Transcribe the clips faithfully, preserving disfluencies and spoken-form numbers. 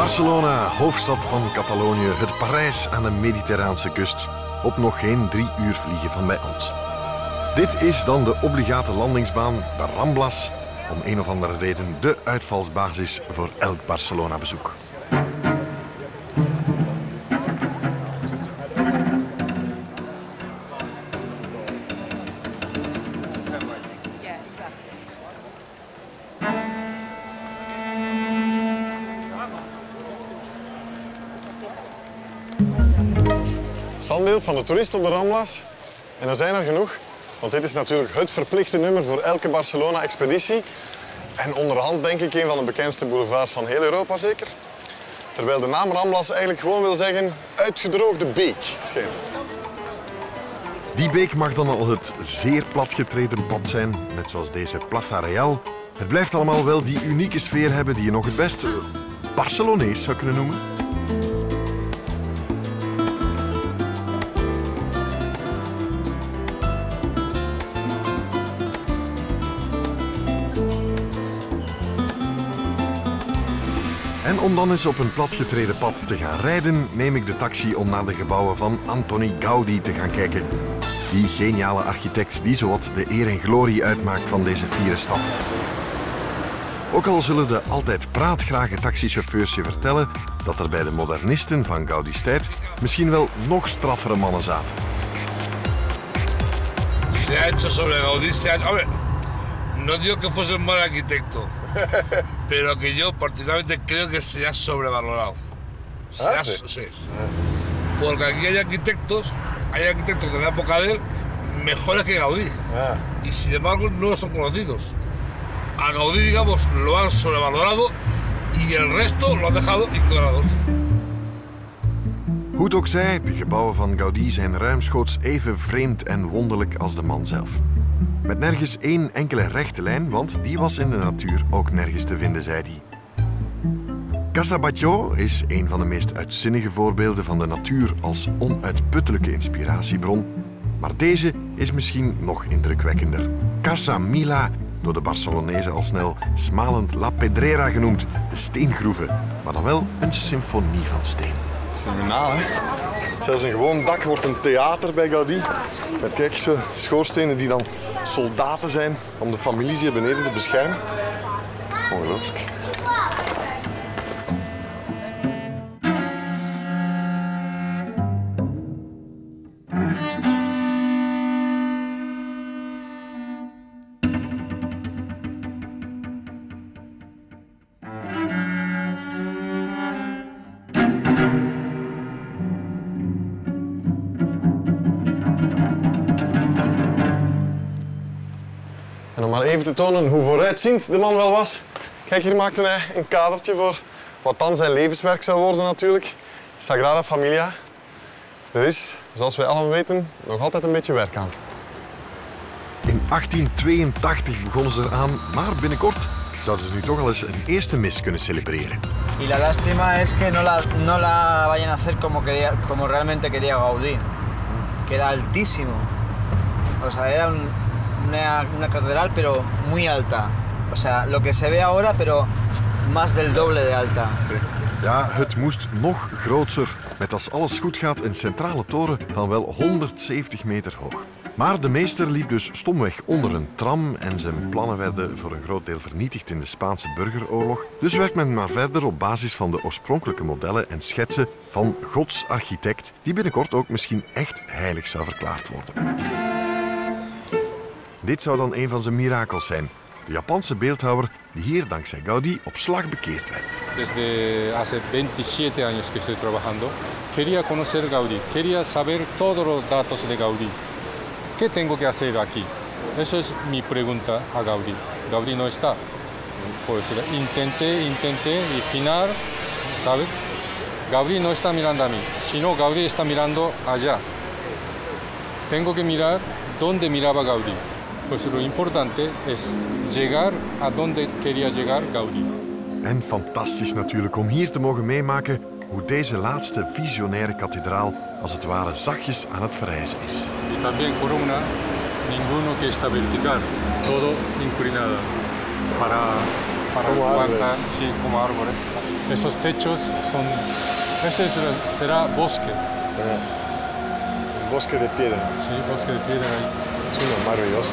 Barcelona, hoofdstad van Catalonië, het Parijs aan de Mediterraanse kust. Op nog geen drie uur vliegen van bij ons. Dit is dan de obligate landingsbaan, de Ramblas, om een of andere reden de uitvalsbasis voor elk Barcelona-bezoek. Standbeeld van de toerist op de Ramblas. En er zijn er genoeg, want dit is natuurlijk het verplichte nummer voor elke Barcelona-expeditie. En onderhand denk ik een van de bekendste boulevards van heel Europa zeker. Terwijl de naam Ramblas eigenlijk gewoon wil zeggen uitgedroogde beek, schijnt het. Die beek mag dan al het zeer platgetreden pad zijn, net zoals deze Plaza Real. Het blijft allemaal wel die unieke sfeer hebben die je nog het best Barcelonees zou kunnen noemen. En om dan eens op een platgetreden pad te gaan rijden, neem ik de taxi om naar de gebouwen van Antoni Gaudi te gaan kijken. Die geniale architect die zowat de eer en glorie uitmaakt van deze fiere stad. Ook al zullen de altijd praatgrage taxichauffeurs je vertellen dat er bij de modernisten van Gaudi's tijd misschien wel nog straffere mannen zaten. Se ha hecho sobre Gaudí, se ha... Hombre, no digo que fuese un mal arquitecto, pero que yo particularmente creo que se ha sobrevalorado. Se ¿Ah, ha, sí? sí. Porque aquí hay arquitectos, hay arquitectos de la época de él mejores que Gaudí. Ah. Y sin embargo no son conocidos. A Gaudí, digamos, lo han sobrevalorado y el resto lo han dejado ignorados. Hoe het ook zij, de gebouwen van Gaudí zijn ruimschoots even vreemd en wonderlijk als de man zelf. Met nergens één enkele rechte lijn, want die was in de natuur ook nergens te vinden, zei hij. Casa Batlló is een van de meest uitzinnige voorbeelden van de natuur als onuitputtelijke inspiratiebron. Maar deze is misschien nog indrukwekkender. Casa Mila, door de Barcelonezen al snel smalend La Pedrera genoemd, de steengroeven, maar dan wel een symfonie van steen. Fenomenaal, hè? Zelfs een gewoon dak wordt een theater bij Gaudí. Met kijk, zo schoorstenen die dan soldaten zijn om de families hier beneden te beschermen. Ongelooflijk. En om maar even te tonen hoe vooruitziend de man wel was. Kijk, hier maakte hij een kadertje voor wat dan zijn levenswerk zou worden natuurlijk. Sagrada Familia. Er is, zoals wij allemaal weten, nog altijd een beetje werk aan. In achttien tweeëntachtig begonnen ze eraan, maar binnenkort zouden ze nu toch al eens een eerste mis kunnen celebreren. Y la lástima es que no la, no la vayan a hacer como, quería, como realmente quería Gaudí, que era altísimo. O sea, era un, una, una catedral, pero muy alta. O sea, lo que se ve ahora, pero más del doble de alta. Ja, het moest nog groter, met als alles goed gaat een centrale toren van wel honderdzeventig meter hoog. Maar de meester liep dus stomweg onder een tram en zijn plannen werden voor een groot deel vernietigd in de Spaanse burgeroorlog. Dus werkt men maar verder op basis van de oorspronkelijke modellen en schetsen van Gods architect, die binnenkort ook misschien echt heilig zou verklaard worden. Dit zou dan een van zijn mirakels zijn. De Japanse beeldhouwer die hier dankzij Gaudí op slag bekeerd werd. Desde hace veintisiete años que estoy trabajando, quería conocer Gaudí, quería saber todos los datos de Gaudí. ¿Qué tengo que hacer aquí? Eso es mi pregunta a Gaudí. Gaudí no está. Pues intenté, intenté y final, ¿sabes? Gaudí no está mirando a mí, sino Gaudí está mirando allá. Tengo que mirar dónde miraba Gaudí. Pues lo importante es llegar a donde quería llegar Gaudí. En fantastisch natuurlijk om hier te mogen meemaken hoe deze laatste visionaire kathedraal als het ware zachtjes aan het verrijzen is. Y también columna, ninguno que está vertical, todo inclinada para para Como árboles. plantar, sí, como árboles. Esos techos son, este es- será bosque, Un bosque de piedra. sí, bosque de piedra ahí. Suena maravilloso.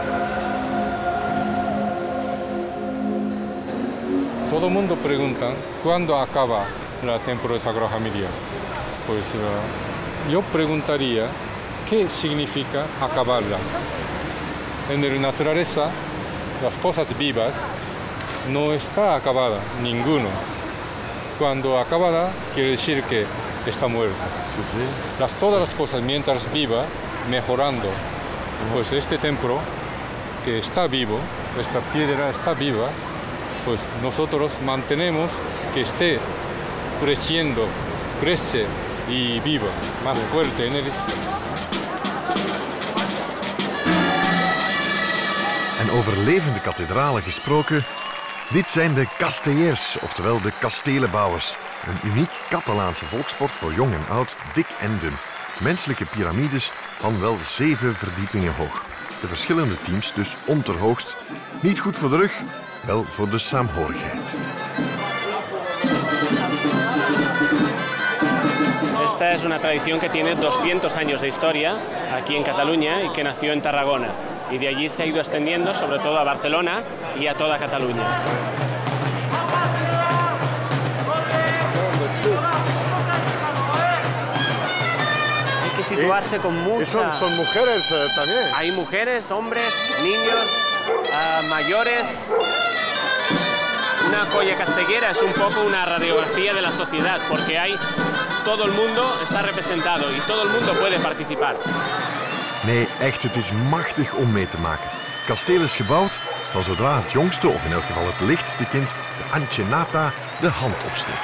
Todo el mundo pregunta cuándo acaba la temporada de Sagrada Familia. Pues eh, yo preguntaría qué significa acabarla. En la naturaleza, las cosas vivas no está acabada, ninguno. Cuando acabada quiere decir que está muerta. Sí, sí. Las, todas las cosas mientras viva, mejorando. Pues este templo que está vivo, esta piedra está viva, pues nosotros mantenemos que esté creciendo, crece y viva, más fuerte en el... En over levende kathedralen gesproken, dit zijn de castellers, oftewel de kastelenbouwers. Een uniek Catalaanse volkssport voor jong en oud, dik en dun. Menselijke piramides van wel zeven verdiepingen hoog. De verschillende teams dus onderhoogst. Niet goed voor de rug, wel voor de saamhorigheid. Esta es una tradición que tiene doscientos años de historia aquí en Cataluña y que nació en Tarragona. Y de allí se ha ido extendiendo sobre todo a Barcelona y a toda Cataluña. Hay que situarse con Y mucha... son, son mujeres eh, también. Hay mujeres, hombres, niños, ah, mayores. Una colla castellera es un poco una radiografía de la sociedad, porque hay todo el mundo está representado y todo el mundo puede participar. Nee, echt, het is machtig om mee te maken. Het kasteel is gebouwd van zodra het jongste, of in elk geval het lichtste kind, de Ancenata, de hand opsteekt.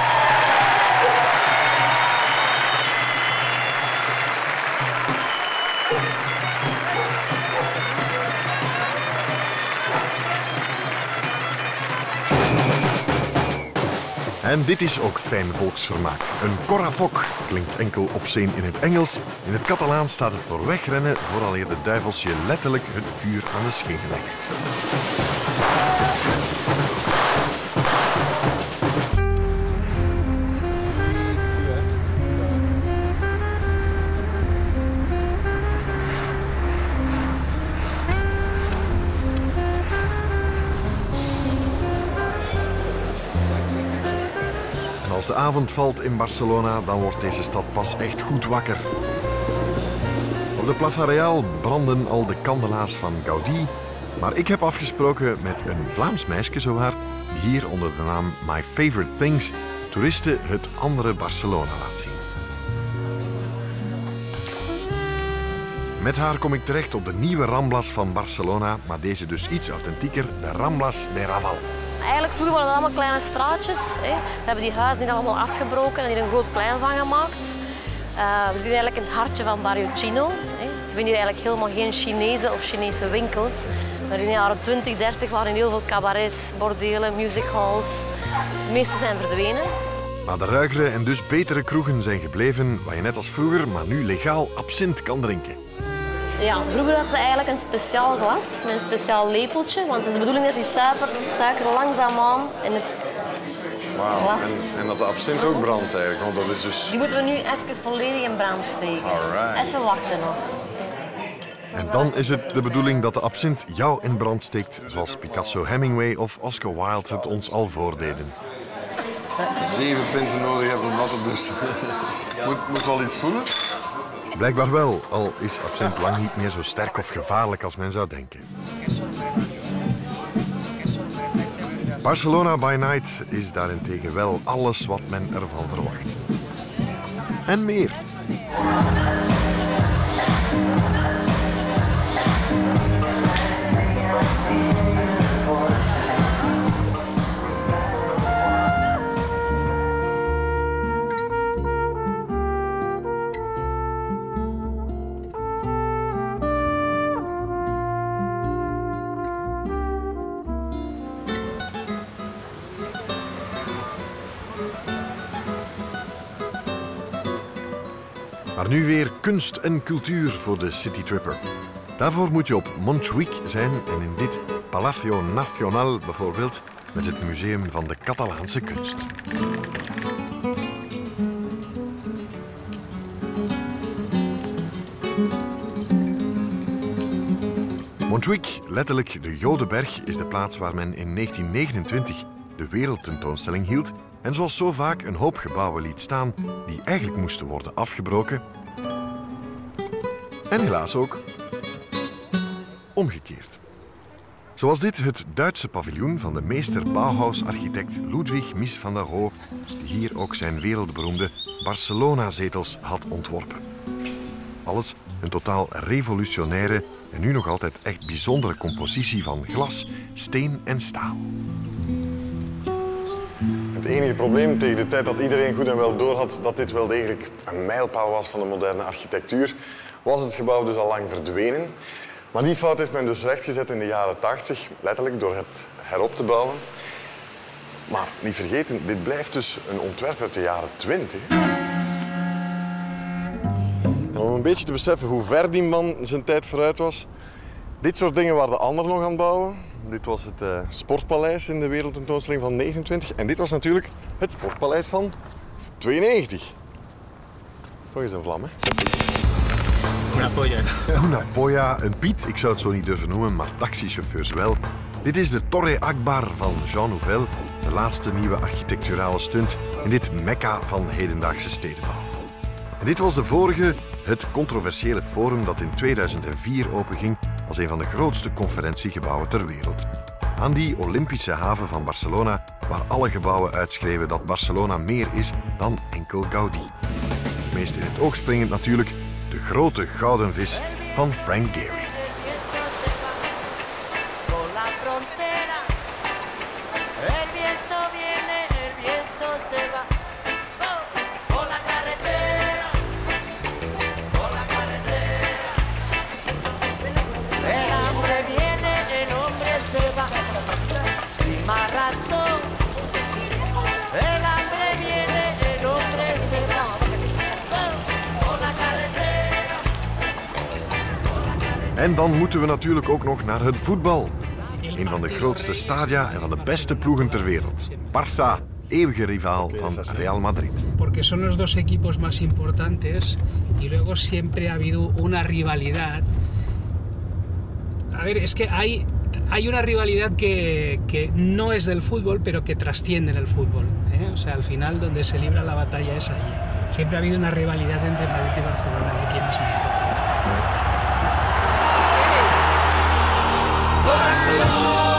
En dit is ook fijn volksvermaak. Een corrafok klinkt enkel obsceen in het Engels. In het Catalaans staat het voor wegrennen, vooraleer de duivels je letterlijk het vuur aan de schenen leggen. Als de avond valt in Barcelona, dan wordt deze stad pas echt goed wakker. Op de Plaza Real branden al de kandelaars van Gaudí, maar ik heb afgesproken met een Vlaams meisje zowaar, die hier onder de naam My Favorite Things toeristen het andere Barcelona laat zien. Met haar kom ik terecht op de nieuwe Ramblas van Barcelona, maar deze dus iets authentieker, de Ramblas de Raval. Eigenlijk vroeger waren het allemaal kleine straatjes. Hè. Ze hebben die huizen niet allemaal afgebroken en hier een groot plein van gemaakt. Uh, we zien eigenlijk in het hartje van Barrio Chino. Hè. Je vindt hier eigenlijk helemaal geen Chinese of Chinese winkels. Maar in de jaren twintig, dertig waren heel veel cabarets, bordelen, musichalls. De meeste zijn verdwenen. Maar de ruigere en dus betere kroegen zijn gebleven, waar je net als vroeger, maar nu legaal absint kan drinken. Ja, vroeger hadden ze eigenlijk een speciaal glas met een speciaal lepeltje, want het is de bedoeling dat die suiker, suiker langzaamaan in het Wauw. glas... En, en dat de absint ook brandt eigenlijk, want dat is dus... Die moeten we nu even volledig in brand steken. Alright. Even wachten nog. En dan is het de bedoeling dat de absint jou in brand steekt, zoals Picasso, Hemingway of Oscar Wilde het ons al voordeden. Zeven pinten nodig hebt om dat te blussen. Moet, moet wel iets voelen? Blijkbaar wel, al is absint lang niet meer zo sterk of gevaarlijk als men zou denken. Barcelona by Night is daarentegen wel alles wat men ervan verwacht. En meer. Maar nu weer kunst en cultuur voor de citytripper. Daarvoor moet je op Montjuïc zijn en in dit Palacio Nacional bijvoorbeeld met het Museum van de Catalaanse Kunst. Montjuïc, letterlijk de Jodenberg, is de plaats waar men in negentien negenentwintig de wereldtentoonstelling hield en zoals zo vaak een hoop gebouwen liet staan die eigenlijk moesten worden afgebroken. En helaas ook omgekeerd. Zoals dit het Duitse paviljoen van de meester Bauhaus-architect Ludwig Mies van der Rohe, die hier ook zijn wereldberoemde Barcelona-zetels had ontworpen. Alles een totaal revolutionaire en nu nog altijd echt bijzondere compositie van glas, steen en staal. Het enige probleem tegen de tijd dat iedereen goed en wel doorhad dat dit wel degelijk een mijlpaal was van de moderne architectuur, was het gebouw dus al lang verdwenen. Maar die fout heeft men dus rechtgezet in de jaren tachtig, letterlijk door het herop te bouwen. Maar niet vergeten, dit blijft dus een ontwerp uit de jaren twintig. En om een beetje te beseffen hoe ver die man zijn tijd vooruit was, dit soort dingen waren de anderen nog aan het bouwen. Dit was het uh, Sportpaleis in de wereldtentoonstelling van negenentwintig. En dit was natuurlijk het Sportpaleis van tweeënnegentig. Toch eens een vlam, hè? Una polla. Una polla, een Piet, ik zou het zo niet durven noemen, maar taxichauffeurs wel. Dit is de Torre Akbar van Jean Nouvel, de laatste nieuwe architecturale stunt in dit mekka van hedendaagse stedenbouw. En dit was de vorige, het controversiële forum dat in tweeduizend vier openging als een van de grootste conferentiegebouwen ter wereld. Aan die Olympische haven van Barcelona, waar alle gebouwen uitschreven dat Barcelona meer is dan enkel Gaudí. Het meest in het oog springend natuurlijk de grote gouden vis van Frank Gehry. En dan moeten we natuurlijk ook nog naar het voetbal. Een van de grootste stadia en van de beste ploegen ter wereld. Barça, eeuwige rivaal van Real Madrid. Porque son los dos equipos más importantes y luego siempre ha habido una rivalidad. A ver, es que hay, hay una rivalidad que, que no es del fútbol, pero que trasciende en el fútbol, ¿eh? O sea, al final donde se libra la batalla es allí. Siempre ha habido una rivalidad entre Madrid y Barcelona, a ver quién es mejor. Barcelona.